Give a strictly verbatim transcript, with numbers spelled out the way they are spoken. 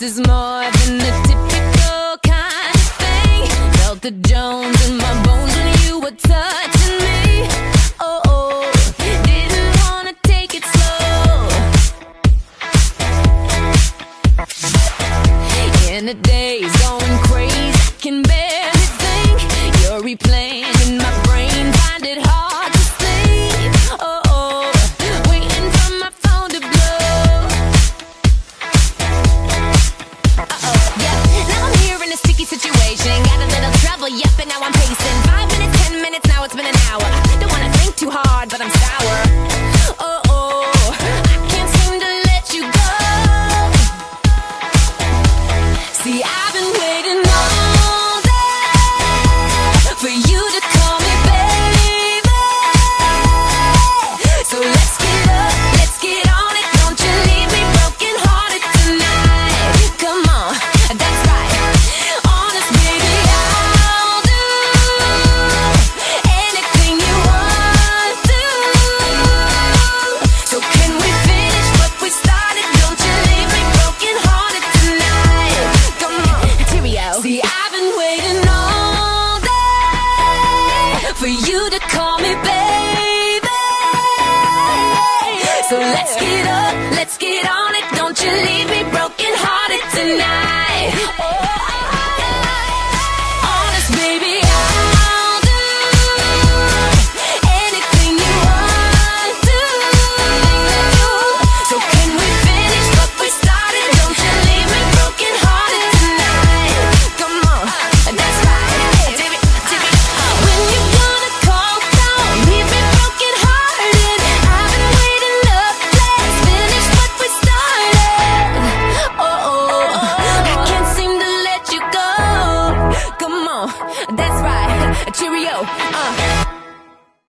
is more than the typical kind of thing. Felt the Jones in my bones when you were touching me. Oh, oh, didn't wanna take it slow. In the days going crazy, I can barely think. You're replaying in my brain, find it hard to sleep. Oh, oh, waiting for my phone to blow. Uh-oh, yeah, now I'm here in a sticky situation. Got a little trouble, yep, and now I'm pacing. Five minutes, ten minutes, now it's been an hour. Don't wanna think too hard, but I'm sour. Oh, oh, I can't seem to let you go. See, I've been waiting all day for you to call me baby. So let's get up, let's get on it. Don't you leave me broken hearted tonight. Come on, that's right. Honest, baby, I'll do anything you want to. So can we finish what we started? Don't you leave me broken hearted tonight. Come on, cheerio. See, I've been waiting all day for you to call me baby. So let's get up, let's get on it. Don't you leave me broken hearted tonight. Honest, baby, I'll do anything you want to. So can we finish what we started? Don't you leave me broken hearted tonight. Come on, that's right. Tip it, tip it. When you gonna call, don't leave me broken hearted. I've been waiting up, let's finish what we started. Oh, oh, I can't seem to let you go. Come on, that's right. Cheerio. Uh.